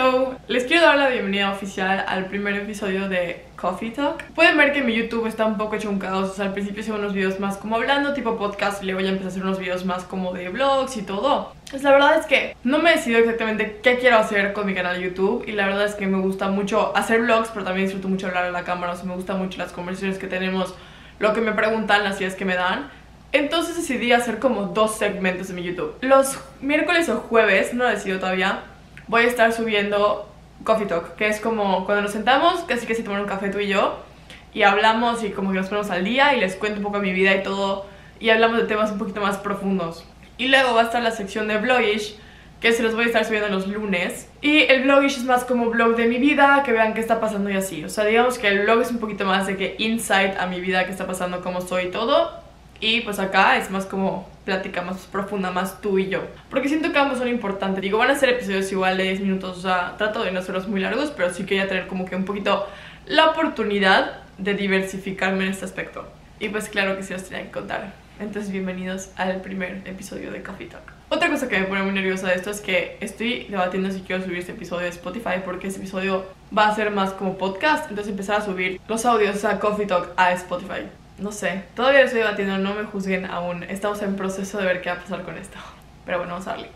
Hello, les quiero dar la bienvenida oficial al primer episodio de Coffee Talk. Pueden ver que mi YouTube está un poco hecho un caos, o sea, al principio hice unos videos más como hablando, tipo podcast, y luego ya empecé a hacer unos videos más como de vlogs y todo. Pues la verdad es que no me he decidido exactamente qué quiero hacer con mi canal de YouTube, y la verdad es que me gusta mucho hacer vlogs, pero también disfruto mucho hablar a la cámara, o sea, me gustan mucho las conversaciones que tenemos, lo que me preguntan, las ideas que me dan. Entonces decidí hacer como dos segmentos de mi YouTube. Los miércoles o jueves, no lo he decidido todavía, voy a estar subiendo Coffee Talk, que es como cuando nos sentamos, casi que si tomar un café tú y yo, y hablamos y como que nos ponemos al día y les cuento un poco de mi vida y todo, y hablamos de temas un poquito más profundos. Y luego va a estar la sección de Vlogish, que se los voy a estar subiendo los lunes. Y el Vlogish es más como vlog de mi vida, que vean qué está pasando y así. O sea, digamos que el vlog es un poquito más de que insight a mi vida, qué está pasando, cómo soy y todo. Y pues acá es más como plática más profunda, más tú y yo, porque siento que ambos son importantes. Digo, van a ser episodios igual de 10 minutos, o sea, trato de no hacerlos muy largos, pero sí quería tener como que un poquito la oportunidad de diversificarme en este aspecto. Y pues claro que sí los tenía que contar. Entonces bienvenidos al primer episodio de Coffee Talk. Otra cosa que me pone muy nerviosa de esto es que estoy debatiendo si quiero subir este episodio de Spotify, porque este episodio va a ser más como podcast, entonces empezar a subir los audios a Coffee Talk a Spotify. No sé, todavía lo estoy debatiendo, no me juzguen aún. Estamos en proceso de ver qué va a pasar con esto. Pero bueno, vamos a darle.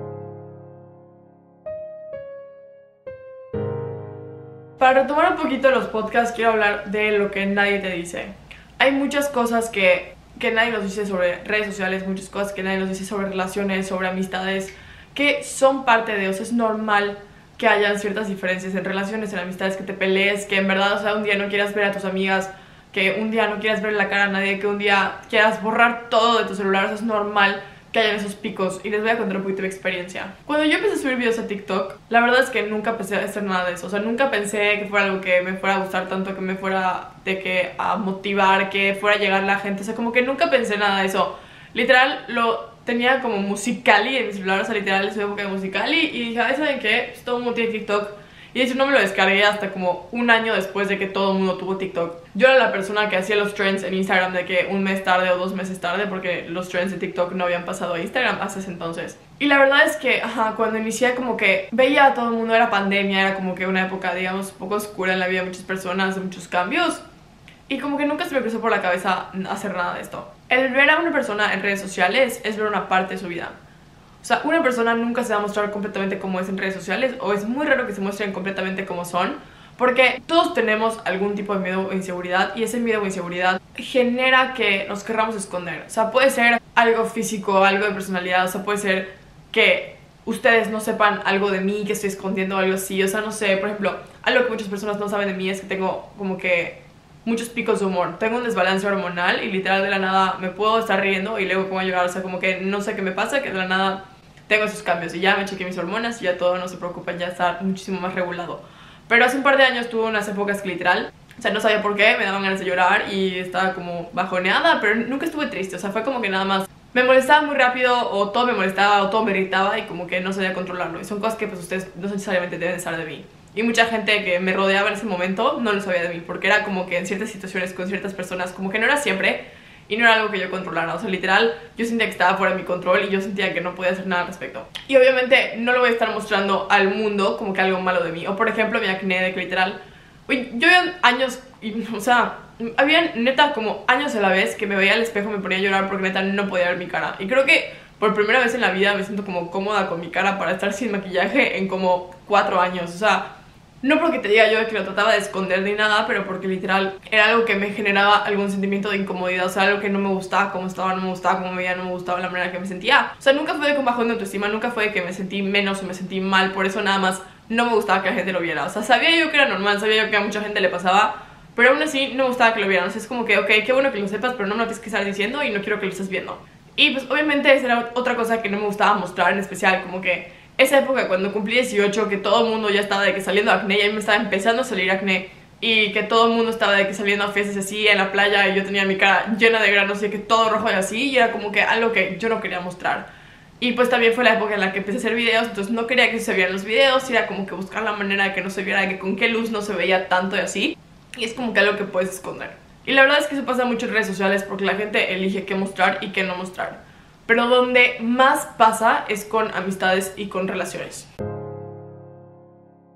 Para retomar un poquito los podcasts, quiero hablar de lo que nadie te dice. Hay muchas cosas que nadie nos dice sobre redes sociales, muchas cosas que nadie nos dice sobre relaciones, sobre amistades, que son parte de, o sea, es normal que hayan ciertas diferencias en relaciones, en amistades, que te pelees, que en verdad, o sea, un día no quieras ver a tus amigas, que un día no quieras ver la cara a nadie, que un día quieras borrar todo de tu celular. Eso es normal que hayan esos picos, y les voy a contar un poquito de mi experiencia. Cuando yo empecé a subir videos a TikTok, la verdad es que nunca pensé hacer nada de eso. O sea, nunca pensé que fuera algo que me fuera a gustar tanto, que me fuera a motivar, que fuera a llegar la gente. O sea, como que nunca pensé nada de eso. Literal, lo tenía como Musical.ly en mi celular, o sea, literal, su época de Musical.ly, y dije, ay, ¿saben qué? Pues todo el mundo tiene TikTok. Y de hecho no me lo descargué hasta como un año después de que todo el mundo tuvo TikTok. Yo era la persona que hacía los trends en Instagram de que un mes tarde o 2 meses tarde, porque los trends de TikTok no habían pasado a Instagram hasta ese entonces. Y la verdad es que, cuando inicié como que veía a todo el mundo, era pandemia, era como que una época, digamos, un poco oscura en la vida de muchas personas, de muchos cambios. Y como que nunca se me cruzó por la cabeza hacer nada de esto. El ver a una persona en redes sociales es ver una parte de su vida. O sea, una persona nunca se va a mostrar completamente como es en redes sociales, o es muy raro que se muestren completamente como son, porque todos tenemos algún tipo de miedo o inseguridad, y ese miedo o inseguridad genera que nos querramos esconder. O sea, puede ser algo físico, algo de personalidad, o sea, puede ser que ustedes no sepan algo de mí, que estoy escondiendo algo así. O sea, no sé, por ejemplo, algo que muchas personas no saben de mí es que tengo como que muchos picos de humor. Tengo un desbalance hormonal y literal de la nada me puedo estar riendo y luego pongo a llorar. O sea, como que no sé qué me pasa, que de la nada tengo esos cambios, y ya me chequeé mis hormonas y ya todo, no se preocupen, ya está muchísimo más regulado. Pero hace un par de años tuve unas épocas que literal, o sea, no sabía por qué, me daban ganas de llorar y estaba como bajoneada, pero nunca estuve triste. O sea, fue como que nada más me molestaba muy rápido, o todo me molestaba, o todo me irritaba, y como que no sabía controlarlo. Y son cosas que pues ustedes no necesariamente deben saber de mí. Y mucha gente que me rodeaba en ese momento no lo sabía de mí, porque era como que en ciertas situaciones con ciertas personas, como que no era siempre, y no era algo que yo controlara. O sea, literal, yo sentía que estaba fuera de mi control y yo sentía que no podía hacer nada al respecto. Y obviamente no lo voy a estar mostrando al mundo como que algo malo de mí. O por ejemplo, mi acné, de que literal, yo había años, o sea, había neta como años a la vez que me veía al espejo y me ponía a llorar porque neta no podía ver mi cara. Y creo que por primera vez en la vida me siento como cómoda con mi cara para estar sin maquillaje en como 4 años. O sea, no porque te diga yo que lo trataba de esconder ni nada, pero porque literal era algo que me generaba algún sentimiento de incomodidad. O sea, algo que no me gustaba cómo estaba, no me gustaba cómo me veía, no me gustaba la manera que me sentía. O sea, nunca fue de un bajón de autoestima, nunca fue de que me sentí menos o me sentí mal. Por eso nada más no me gustaba que la gente lo viera. O sea, sabía yo que era normal, sabía yo que a mucha gente le pasaba, pero aún así no me gustaba que lo vieran. O sea, es como que, ok, qué bueno que lo sepas, pero no me lo tienes que estar diciendo y no quiero que lo estés viendo. Y pues obviamente esa era otra cosa que no me gustaba mostrar, en especial como que esa época cuando cumplí 18, que todo el mundo ya estaba de que saliendo acné, y a mí me estaba empezando a salir acné, y que todo el mundo estaba de que saliendo a fiestas así en la playa, y yo tenía mi cara llena de granos y que todo rojo y así, y era como que algo que yo no quería mostrar. Y pues también fue la época en la que empecé a hacer videos, entonces no quería que se vieran los videos, y era como que buscar la manera de que no se viera, de que con qué luz no se veía tanto y así, y es como que algo que puedes esconder. Y la verdad es que eso pasa mucho en redes sociales porque la gente elige qué mostrar y qué no mostrar. Pero donde más pasa es con amistades y con relaciones.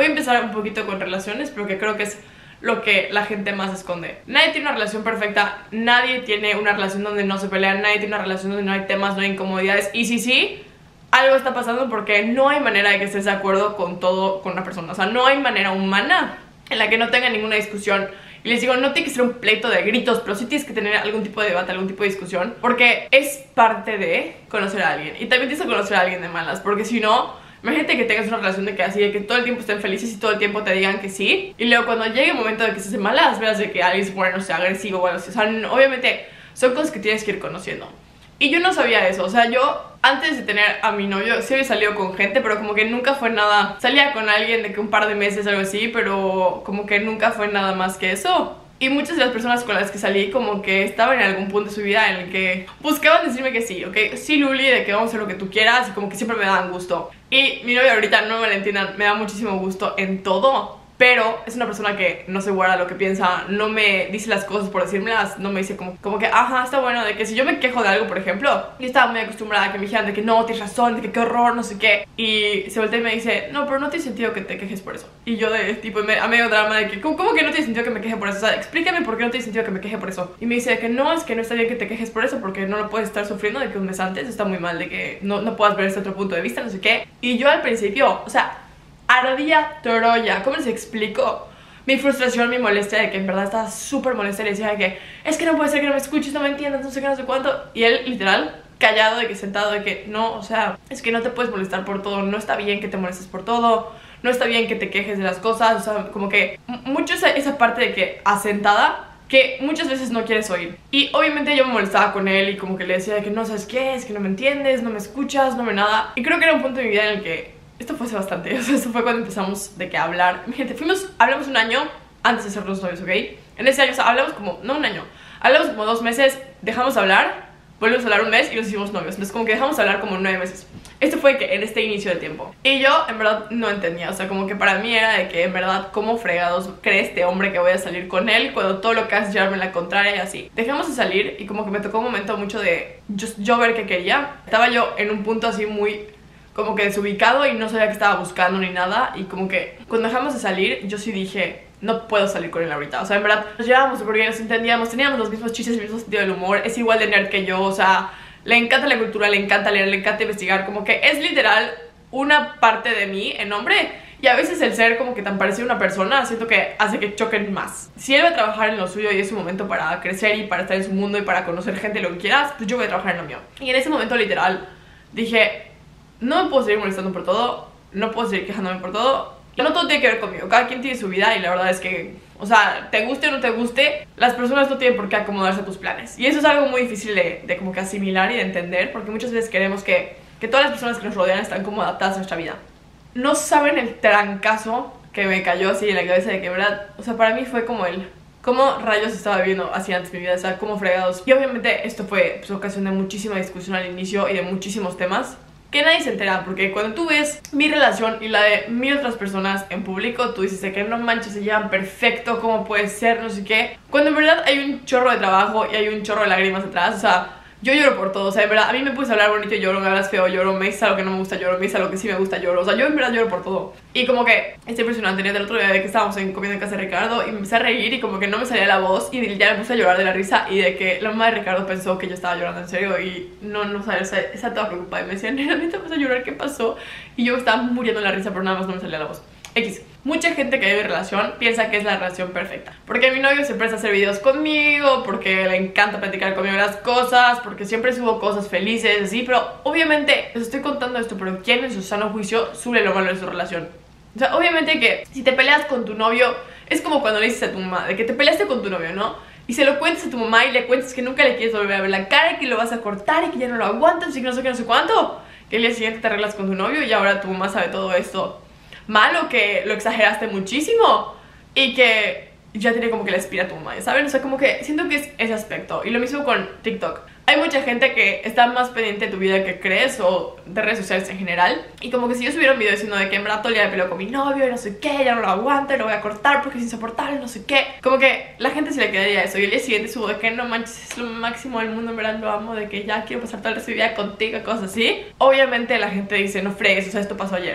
Voy a empezar un poquito con relaciones, porque creo que es lo que la gente más esconde. Nadie tiene una relación perfecta, nadie tiene una relación donde no se pelean, nadie tiene una relación donde no hay temas, no hay incomodidades. Y sí, algo está pasando porque no hay manera de que estés de acuerdo con todo con una persona. O sea, no hay manera humana en la que no tenga ninguna discusión. Y les digo, no tiene que ser un pleito de gritos, pero sí tienes que tener algún tipo de debate, algún tipo de discusión, porque es parte de conocer a alguien. Y también tienes que conocer a alguien de malas, porque si no, imagínate que tengas una relación de que así, de que todo el tiempo estén felices y todo el tiempo te digan que sí, y luego cuando llegue el momento de que se hacen malas, veas de que alguien se pone, no sé, agresivo o algo así. O sea, obviamente son cosas que tienes que ir conociendo. Y yo no sabía eso, o sea, yo antes de tener a mi novio sí había salido con gente, pero como que nunca fue nada. Salía con alguien de que un par de meses, algo así, pero como que nunca fue nada más que eso. Y muchas de las personas con las que salí como que estaban en algún punto de su vida en el que buscaban decirme que sí, ¿ok? Sí, Luli, de que vamos a hacer lo que tú quieras, y como que siempre me daban gusto. Y mi novio ahorita, no me lo entiendan, me da muchísimo gusto en todo, pero es una persona que no se guarda lo que piensa, no me dice las cosas por decírmelas, no me dice como que, ajá, está bueno, de que si yo me quejo de algo, por ejemplo, yo estaba muy acostumbrada a que me dijeran de que no, tienes razón, de que qué horror, no sé qué, y se voltea y me dice, no, pero no tiene sentido que te quejes por eso. Y yo de tipo, a medio drama de que, ¿cómo que no tiene sentido que me queje por eso? O sea, explícame por qué no tiene sentido que me queje por eso. Y me dice de que no, es que no está bien que te quejes por eso, porque no lo puedes estar sufriendo, de que un mes antes está muy mal, de que no puedas ver este otro punto de vista, no sé qué. Y yo al principio, o sea, ardía Troya, ¿cómo les explico? Mi frustración, mi molestia de que en verdad estaba súper molesta y le decía de que es que no puede ser que no me escuches, no me entiendas, no sé qué, no sé cuánto. Y él literal callado, de que sentado, de que no, o sea, es que no te puedes molestar por todo, no está bien que te molestes por todo, no está bien que te quejes de las cosas. O sea, como que mucho esa parte de que asentada que muchas veces no quieres oír. Y obviamente yo me molestaba con él y como que le decía de que no sabes qué, es que no me entiendes, no me escuchas, no me nada. Y creo que era un punto de mi vida en el que esto fue hace bastante, o sea, esto fue cuando empezamos de que hablar. Mi gente, hablamos un año antes de ser los novios, ¿ok? En ese año, o sea, hablamos como, no un año, hablamos como 2 meses, dejamos de hablar, volvimos a hablar un mes y nos hicimos novios. Entonces como que dejamos de hablar como 9 meses. Esto fue que en este inicio del tiempo. Y yo en verdad no entendía, o sea, como que para mí era de que en verdad, ¿cómo fregados cree este hombre que voy a salir con él cuando todo lo que hace es llevarme la contraria y así? Dejamos de salir y como que me tocó un momento mucho de yo ver qué quería. Estaba yo en un punto así muy como que desubicado y no sabía qué estaba buscando ni nada. Y como que cuando dejamos de salir, yo sí dije, no puedo salir con él ahorita. O sea, en verdad, nos llevábamos súper bien, nos entendíamos, teníamos los mismos chistes, el mismo sentido del humor. Es igual de nerd que yo, o sea, le encanta la cultura, le encanta leer, le encanta investigar. Como que es literal una parte de mí en hombre. Y a veces el ser como que tan parecido a una persona siento que hace que choquen más. Si él va a trabajar en lo suyo y es su momento para crecer y para estar en su mundo y para conocer gente, lo que quieras, pues yo voy a trabajar en lo mío. Y en ese momento literal dije, no me puedo seguir molestando por todo, no puedo seguir quejándome por todo. No todo tiene que ver conmigo, cada quien tiene su vida y la verdad es que, o sea, te guste o no te guste, las personas no tienen por qué acomodarse a tus planes. Y eso es algo muy difícil de como que asimilar y de entender, porque muchas veces queremos que todas las personas que nos rodean están como adaptadas a nuestra vida. No saben el trancazo que me cayó así en la cabeza de que, verdad, o sea, para mí fue como cómo rayos estaba viviendo así antes mi vida, o sea, cómo fregados. Y obviamente esto fue pues, ocasión de muchísima discusión al inicio y de muchísimos temas que nadie se entera, porque cuando tú ves mi relación y la de 1000 otras personas en público, tú dices de que no manches, se llevan perfecto, cómo puede ser, no sé qué, cuando en verdad hay un chorro de trabajo y hay un chorro de lágrimas atrás. O sea, yo lloro por todo, o sea, en verdad, a mí me puedes hablar bonito y lloro, me hablas feo, lloro, me dices algo que no me gusta, lloro, me dices algo que sí me gusta, lloro, o sea, yo en verdad lloro por todo. Y como que es impresionante, el otro día de que estábamos comiendo en casa de Ricardo y me empecé a reír y como que no me salía la voz y ya me puse a llorar de la risa y de que la mamá de Ricardo pensó que yo estaba llorando en serio y no sabía, o sea, estaba toda preocupada y me decía, nena, te vas a llorar, ¿qué pasó? Y yo estaba muriendo de la risa, pero nada más no me salía la voz. X. Mucha gente que vive en relación piensa que es la relación perfecta, porque mi novio se presta a hacer videos conmigo, porque le encanta platicar conmigo las cosas, porque siempre subo cosas felices, así. Pero obviamente les estoy contando esto, pero ¿quién en su sano juicio sube lo malo de su relación? O sea, obviamente que si te peleas con tu novio, es como cuando le dices a tu mamá de que te peleaste con tu novio, ¿no? Y se lo cuentas a tu mamá y le cuentas que nunca le quieres volver a ver la cara y que lo vas a cortar y que ya no lo aguantas y que no sé qué, no sé cuánto. Que el día siguiente te arreglas con tu novio y ahora tu mamá sabe todo esto malo, que lo exageraste muchísimo y que ya tiene como que la espira a tu mamá, ¿saben? O sea, como que siento que es ese aspecto. Y lo mismo con TikTok. Hay mucha gente que está más pendiente de tu vida que crees o de redes sociales en general. Y como que si yo subiera un video diciendo de que en verdad todo el día me peleo con mi novio y no sé qué, ya no lo aguanto y lo voy a cortar porque es insoportable, no sé qué. Como que la gente se le quedaría eso. Y el día siguiente subo de que no manches, es lo máximo del mundo, en verdad lo amo, de que ya quiero pasar todo el resto de mi vida contigo, cosas así. Obviamente la gente dice, no fregues, o sea, esto pasó ayer.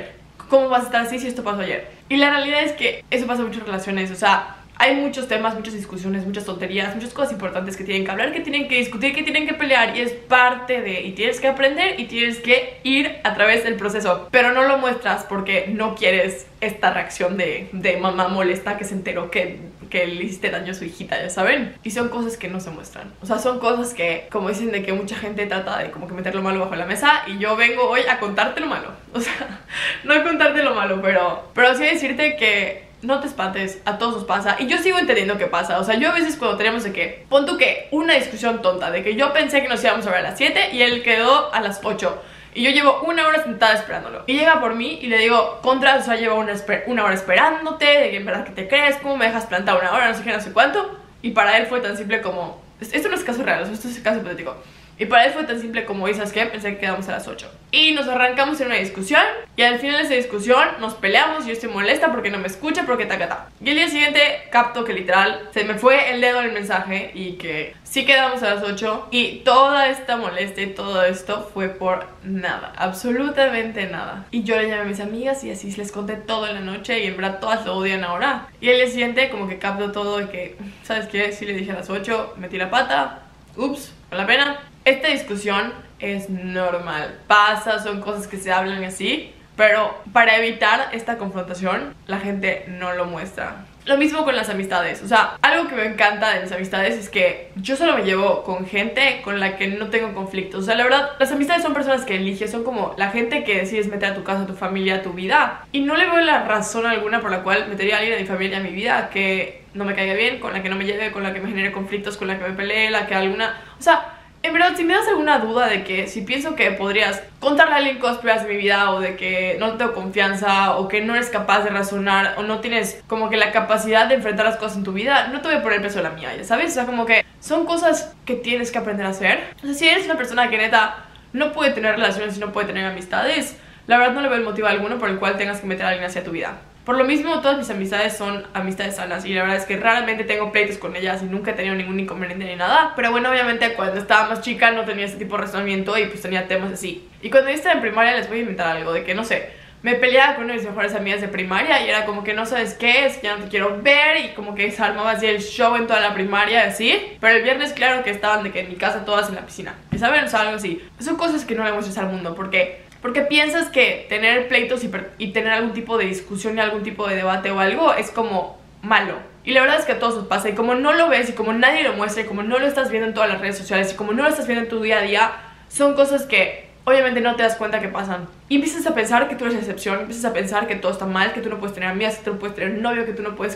¿cómo vas a estar así si esto pasó ayer? Y la realidad es que eso pasa en muchas relaciones, o sea, hay muchos temas, muchas discusiones, muchas tonterías, muchas cosas importantes que tienen que hablar, que tienen que discutir, que tienen que pelear, y es parte de, y tienes que aprender y tienes que ir a través del proceso, pero no lo muestras porque no quieres esta reacción de mamá molesta que se enteró que le hiciste daño a su hijita, ya saben. Y son cosas que no se muestran, o sea, son cosas que, como dicen, de que mucha gente trata de como que meter lo malo bajo la mesa, y yo vengo hoy a contarte lo malo, o sea, no a contarte lo malo, pero sí a decirte que no te espantes, a todos nos pasa. Y yo sigo entendiendo qué pasa. O sea, yo a veces cuando tenemos de que, pon tú que una discusión tonta, de que yo pensé que nos íbamos a ver a las 7 y él quedó a las 8 y yo llevo una hora sentada esperándolo, y llega por mí y le digo, contra, o sea, llevo una hora esperándote, de que en verdad que te crees, cómo me dejas plantar una hora, no sé qué, no sé cuánto. Y para él fue tan simple como, esto no es caso real, esto es caso hipotético. Y para él fue tan simple como, ¿y sabes qué? Pensé que quedamos a las 8. Y nos arrancamos en una discusión, y al final de esa discusión nos peleamos, y yo estoy molesta porque no me escucha, porque ta. Y el día siguiente capto que literal se me fue el dedo en el mensaje y que sí quedamos a las 8. Y toda esta molestia y todo esto fue por nada, absolutamente nada. Y yo le llamé a mis amigas y así les conté todo en la noche, y en verdad todas lo odian ahora. Y el día siguiente como que capto todo de que, ¿sabes qué? Sí le dije a las 8, metí la pata, ups, con la pena. Esta discusión es normal, pasa, son cosas que se hablan así, pero para evitar esta confrontación, la gente no lo muestra. Lo mismo con las amistades, o sea, algo que me encanta de mis amistades es que yo solo me llevo con gente con la que no tengo conflictos. O sea, la verdad, las amistades son personas que eliges, son como la gente que decides meter a tu casa, a tu familia, a tu vida. Y no le veo la razón alguna por la cual metería a alguien de mi familia a mi vida que no me caiga bien, con la que no me lleve, con la que me genere conflictos, con la que me pelee, la que alguna... O sea, en verdad, si me das alguna duda de que si pienso que podrías contarle a alguien cosas privadas de mi vida, o de que no te tengo confianza, o que no eres capaz de razonar, o no tienes como que la capacidad de enfrentar las cosas en tu vida, no te voy a poner peso de la mía, ya sabes. O sea, como que son cosas que tienes que aprender a hacer. O sea, si eres una persona que neta no puede tener relaciones y no puede tener amistades, la verdad no le veo el motivo alguno por el cual tengas que meter a alguien hacia tu vida. Por lo mismo, todas mis amistades son amistades sanas, y la verdad es que raramente tengo pleitos con ellas y nunca he tenido ningún inconveniente ni nada. Pero bueno, obviamente cuando estaba más chica no tenía este tipo de razonamiento y pues tenía temas así. Y cuando yo estaba en primaria, les voy a inventar algo de que, no sé, me peleaba con una de mis mejores amigas de primaria y era como que no sabes qué es, que ya no te quiero ver, y como que se armaba así el show en toda la primaria, así. Pero el viernes, claro que estaban de que en mi casa todas en la piscina, ¿saben? O sea, algo así. Son cosas que no le muestras al mundo porque piensas que tener pleitos y tener algún tipo de discusión y algún tipo de debate o algo es como malo. Y la verdad es que a todos nos pasa, y como no lo ves, y como nadie lo muestra, y como no lo estás viendo en todas las redes sociales, y como no lo estás viendo en tu día a día, son cosas que obviamente no te das cuenta que pasan. Y empiezas a pensar que tú eres la excepción, empiezas a pensar que todo está mal, que tú no puedes tener amigas, que tú no puedes tener un novio, que tú no puedes,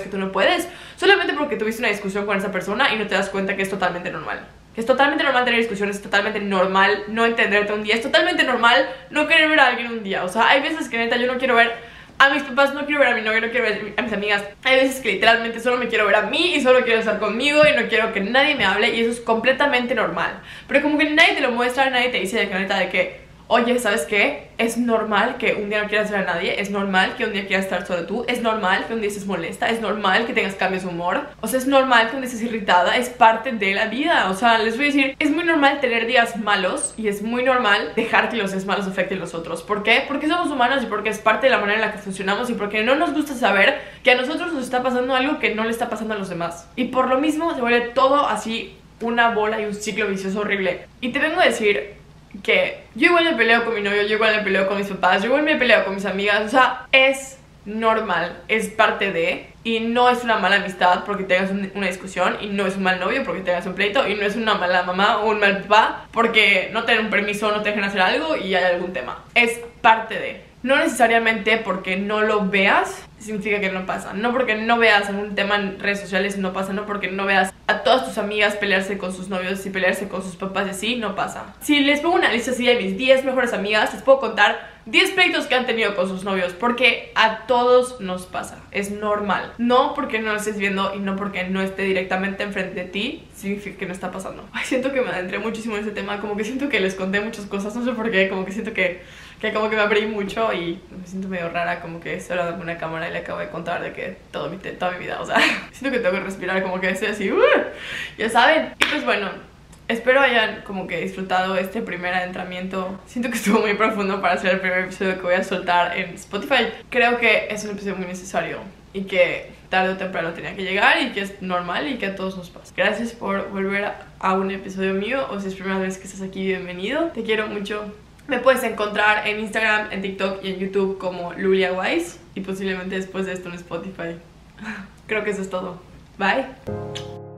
solamente porque tuviste una discusión con esa persona y no te das cuenta que es totalmente normal. Es totalmente normal tener discusiones, es totalmente normal no entenderte un día, es totalmente normal no querer ver a alguien un día. O sea, hay veces que neta yo no quiero ver a mis papás, no quiero ver a mi novio, no quiero ver a mis amigas. Hay veces que literalmente solo me quiero ver a mí y solo quiero estar conmigo y no quiero que nadie me hable, y eso es completamente normal. Pero como que nadie te lo muestra, nadie te dice de que neta de que, oye, ¿sabes qué? Es normal que un día no quieras ver a nadie, es normal que un día quieras estar solo tú, es normal que un día estés molesta, es normal que tengas cambios de humor, o sea, es normal que un día estés irritada, es parte de la vida. O sea, les voy a decir, es muy normal tener días malos y es muy normal dejar que los días malos afecten a los otros. ¿Por qué? Porque somos humanos y porque es parte de la manera en la que funcionamos, y porque no nos gusta saber que a nosotros nos está pasando algo que no le está pasando a los demás. Y por lo mismo se vuelve todo así una bola y un ciclo vicioso horrible. Y te vengo a decir que yo igual me peleo con mi novio, yo igual me peleo con mis papás, yo igual me peleo con mis amigas. O sea, es normal, es parte de, y no es una mala amistad porque tengas una discusión, y no es un mal novio porque tengas un pleito, y no es una mala mamá o un mal papá porque no te den un permiso, no te dejen hacer algo y hay algún tema. Es parte de. No necesariamente porque no lo veas significa que no pasa. No porque no veas algún tema en redes sociales no pasa. No porque no veas a todas tus amigas pelearse con sus novios y pelearse con sus papás y así, no pasa. Si les pongo una lista así de mis 10 mejores amigas, les puedo contar 10 pleitos que han tenido con sus novios, porque a todos nos pasa, es normal. No porque no lo estés viendo y no porque no esté directamente enfrente de ti significa que no está pasando. Ay, siento que me adentré muchísimo en ese tema, como que siento que les conté muchas cosas, no sé por qué, como que siento que como que me abrí mucho y me siento medio rara, como que estoy hablando con una cámara y le acabo de contar de que toda mi vida, o sea, siento que tengo que respirar, como que estoy así, ya saben. Y pues bueno, Espero hayan como que disfrutado este primer adentramiento. Siento que estuvo muy profundo para ser el primer episodio que voy a soltar en Spotify. Creo que es un episodio muy necesario y que tarde o temprano tenía que llegar y que es normal y que a todos nos pasa. Gracias por volver a un episodio mío, o si es primera vez que estás aquí, bienvenido. Te quiero mucho. Me puedes encontrar en Instagram, en TikTok y en YouTube como Lulia Wise, y posiblemente después de esto en Spotify. Creo que eso es todo. Bye.